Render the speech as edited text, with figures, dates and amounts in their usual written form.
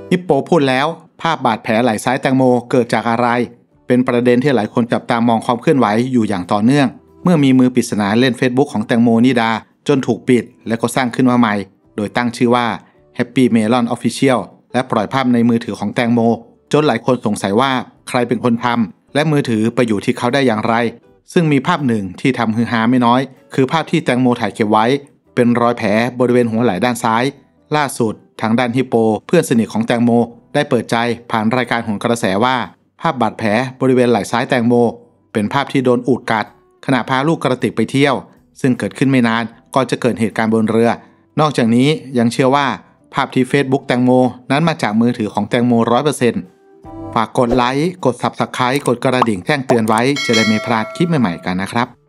ฮิปโปพูดแล้วภาพบาดแผลไหล่ซ้ายแตงโมเกิดจากอะไรเป็นประเด็นที่หลายคนจับตามองความเคลื่อนไหวอยู่อย่างต่อเนื่องเมื่อมีมือปริศนาเล่น Facebook ของแตงโมนิดาจนถูกปิดและก็สร้างขึ้นมาใหม่โดยตั้งชื่อว่า Happy Melon Official และปล่อยภาพในมือถือของแตงโมจนหลายคนสงสัยว่าใครเป็นคนทำและมือถือไปอยู่ที่เขาได้อย่างไรซึ่งมีภาพหนึ่งที่ทำฮือฮาไม่น้อยคือภาพที่แตงโมถ่ายเก็บไว้เป็นรอยแผลบริเวณหัวไหล่ด้านซ้ายล่าสุดทางด้านฮิปโปเพื่อนสนิทของแตงโมได้เปิดใจผ่านรายการโหนกระแสว่าภาพบาดแผลบริเวณไหล่ซ้ายแตงโมเป็นภาพที่โดนอูฐกัดขณะพาลูกกระติกไปเที่ยวซึ่งเกิดขึ้นไม่นานก่อนจะเกิดเหตุการณ์บนเรือนอกจากนี้ยังเชื่อว่าภาพที่ Facebook แตงโมนั้นมาจากมือถือของแตงโม 100% ฝากกดไลค์กด Subscribe กดกระดิ่งแจ้งเตือนไว้จะได้ไม่พลาดคลิปใหม่ๆกันนะครับ